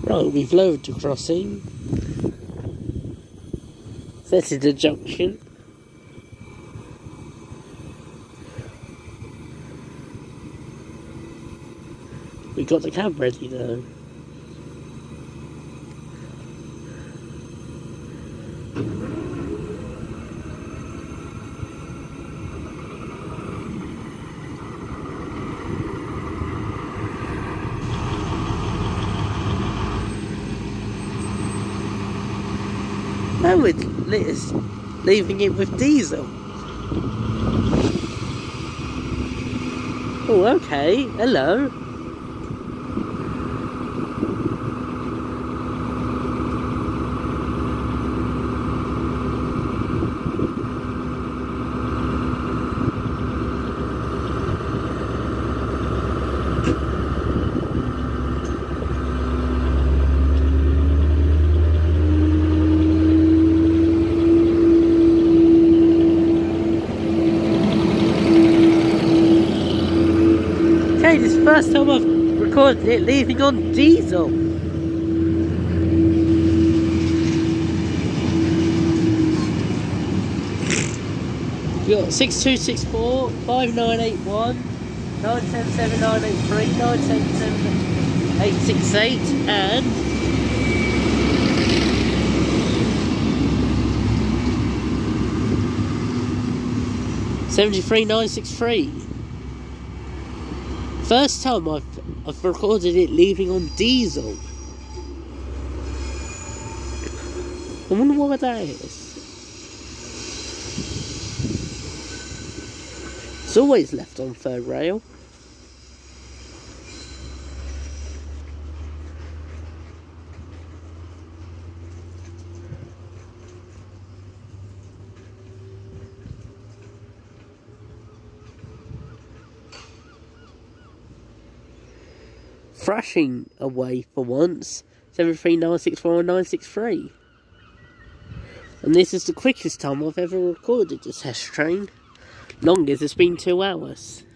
Right, we've lowered the crossing. This is the junction. We got the cab ready though. Now we're leaving it with diesel. Oh, okay. Hello. Okay, this is the first time I've recorded it leaving on diesel. We've got 6264 5981 977 983 977 868 and 73963. First time I've recorded it leaving on diesel. I wonder what that is. It's always left on third rail. Thrashing away for once. 73964 963. And this is the quickest time I've ever recorded a test train. Longest it's been 2 hours.